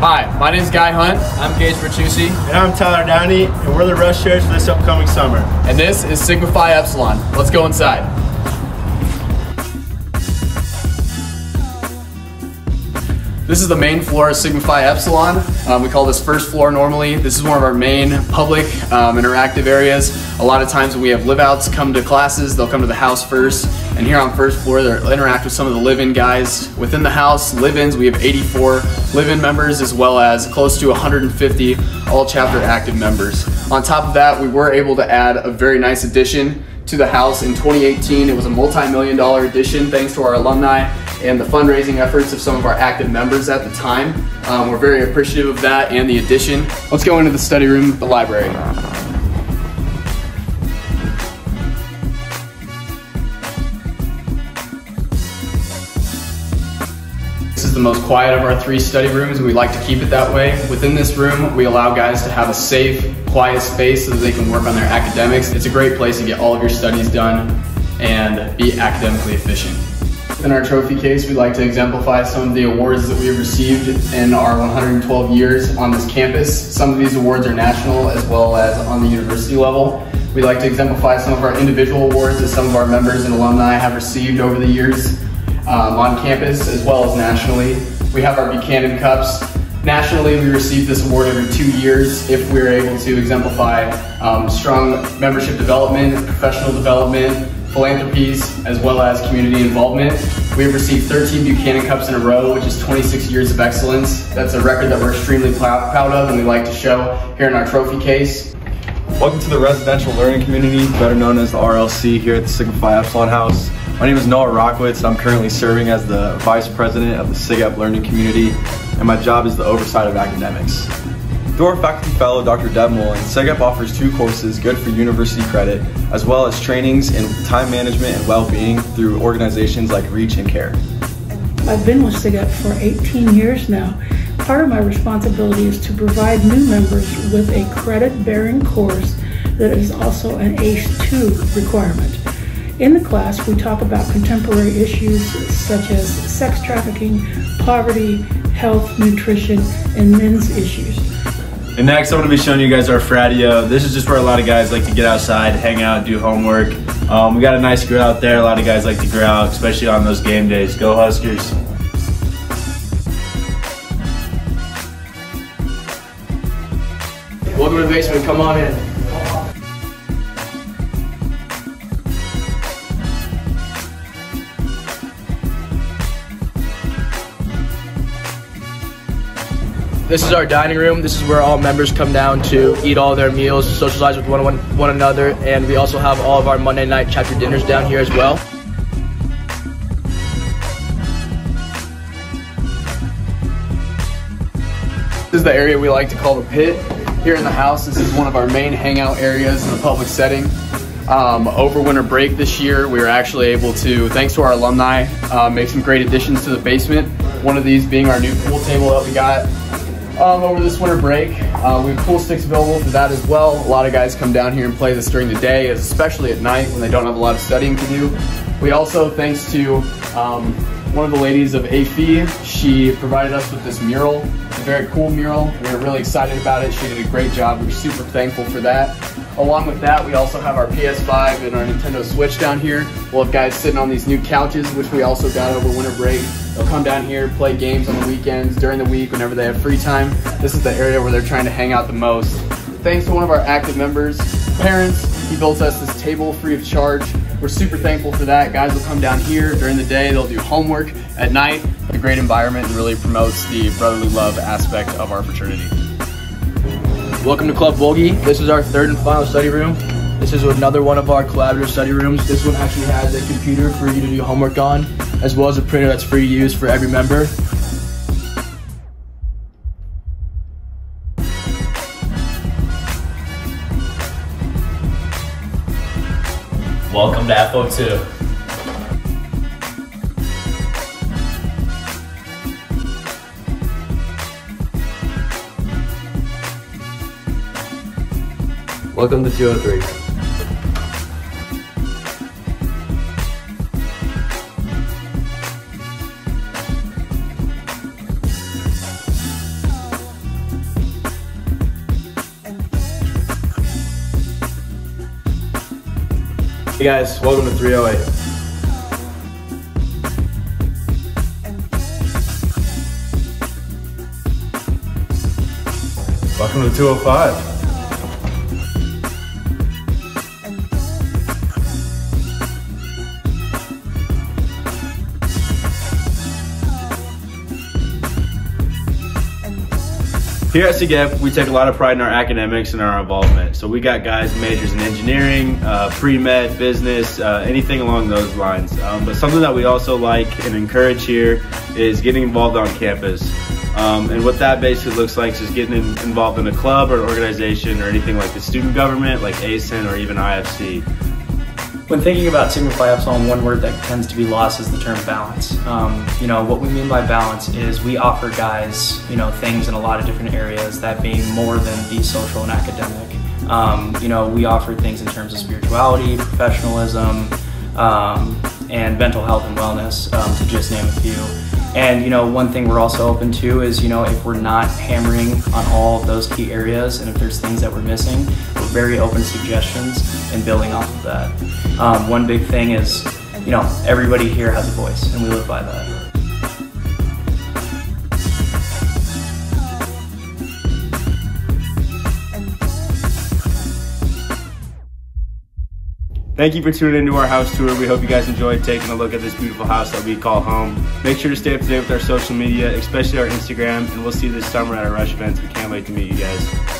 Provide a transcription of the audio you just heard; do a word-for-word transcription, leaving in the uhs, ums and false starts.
Hi, my name is Guy Hunt. I'm Gage Bertucci. And I'm Tyler Downey, and we're the rush chairs for this upcoming summer. And this is Sigma Phi Epsilon. Let's go inside. This is the main floor of Sigma Phi Epsilon. Um, we call this first floor normally. This is one of our main public um, interactive areas. A lot of times when we have live-outs come to classes, they'll come to the house first. And here on first floor, they'll interact with some of the live-in guys. Within the house, live-ins, we have eighty-four live-in members as well as close to one hundred fifty all-chapter active members. On top of that, we were able to add a very nice addition to the house in twenty eighteen. It was a multi-million dollar addition thanks to our alumni and the fundraising efforts of some of our active members at the time. Um, we're very appreciative of that and the addition. Let's go into the study room, the library. This is the most quiet of our three study rooms, and we like to keep it that way. Within this room, we allow guys to have a safe, quiet space so that they can work on their academics. It's a great place to get all of your studies done and be academically efficient. In our trophy case, we like to exemplify some of the awards that we have received in our one hundred twelve years on this campus. Some of these awards are national as well as on the university level. We like to exemplify some of our individual awards that some of our members and alumni have received over the years um, on campus as well as nationally. We have our Buchanan Cups. Nationally, we receive this award every two years if we're able to exemplify um, strong membership development, professional development, philanthropies, as well as community involvement. We have received thirteen Buchanan Cups in a row, which is twenty-six years of excellence. That's a record that we're extremely proud of and we like to show here in our trophy case. Welcome to the residential learning community, better known as the R L C here at the Sigma Phi Epsilon House. My name is Noah Rockwitz, and I'm currently serving as the Vice President of the SigEp Learning Community, and my job is the oversight of academics. Through our faculty fellow, Doctor Deb Mullen, SigEp offers two courses good for university credit, as well as trainings in time management and well-being through organizations like Reach and Care. I've been with SigEp for eighteen years now. Part of my responsibility is to provide new members with a credit-bearing course that is also an A C E two requirement. In the class, we talk about contemporary issues such as sex trafficking, poverty, health, nutrition, and men's issues. And next, I'm going to be showing you guys our fratio. This is just where a lot of guys like to get outside, hang out, do homework. Um, we got a nice grill out there. A lot of guys like to grill out, especially on those game days. Go Huskers. Welcome to the basement, come on in. This is our dining room. This is where all members come down to eat all their meals, socialize with one, one, one another, and we also have all of our Monday night chapter dinners down here as well. This is the area we like to call the pit. Here in the house, this is one of our main hangout areas in a public setting. Um, over winter break this year, we were actually able to, thanks to our alumni, uh, make some great additions to the basement. One of these being our new pool table that we got Um, over this winter break. Uh, we have pool sticks available for that as well. A lot of guys come down here and play this during the day, especially at night when they don't have a lot of studying to do. We also, thanks to um, one of the ladies of A F I, she provided us with this mural. It's a very cool mural. We were really excited about it. She did a great job. We're super thankful for that. Along with that, we also have our P S five and our Nintendo Switch down here. We'll have guys sitting on these new couches, which we also got over winter break. They'll come down here, play games on the weekends, during the week, whenever they have free time. This is the area where they're trying to hang out the most. Thanks to one of our active members, parents, he built us this table free of charge. We're super thankful for that. Guys will come down here during the day, they'll do homework at night. It's a great environment and really promotes the brotherly love aspect of our fraternity. Welcome to Club Volgi. This is our third and final study room. This is another one of our collaborative study rooms. This one actually has a computer for you to do homework on, as well as a printer that's free to use for every member. Welcome to F O two. Welcome to two oh three. Hey guys, welcome to three oh eight. Welcome to two oh five. Here at SigEp, we take a lot of pride in our academics and our involvement. So we got guys majors in engineering, uh, pre-med, business, uh, anything along those lines. Um, but something that we also like and encourage here is getting involved on campus. Um, and what that basically looks like is just getting in, involved in a club or an organization or anything like the student government, like A S I N or even I F C. When thinking about Sigma Phi Epsilon, one word that tends to be lost is the term balance. Um, you know, what we mean by balance is we offer guys, you know, things in a lot of different areas, that being more than the social and academic. Um, you know, we offer things in terms of spirituality, professionalism, um, and mental health and wellness, um, to just name a few. And, you know, one thing we're also open to is, you know, if we're not hammering on all of those key areas and if there's things that we're missing, we're very open to suggestions and building off of that. Um, one big thing is, you know, everybody here has a voice and we live by that. Thank you for tuning into our house tour. We hope you guys enjoyed taking a look at this beautiful house that we call home. Make sure to stay up to date with our social media, especially our Instagram, and we'll see you this summer at our Rush events. We can't wait to meet you guys.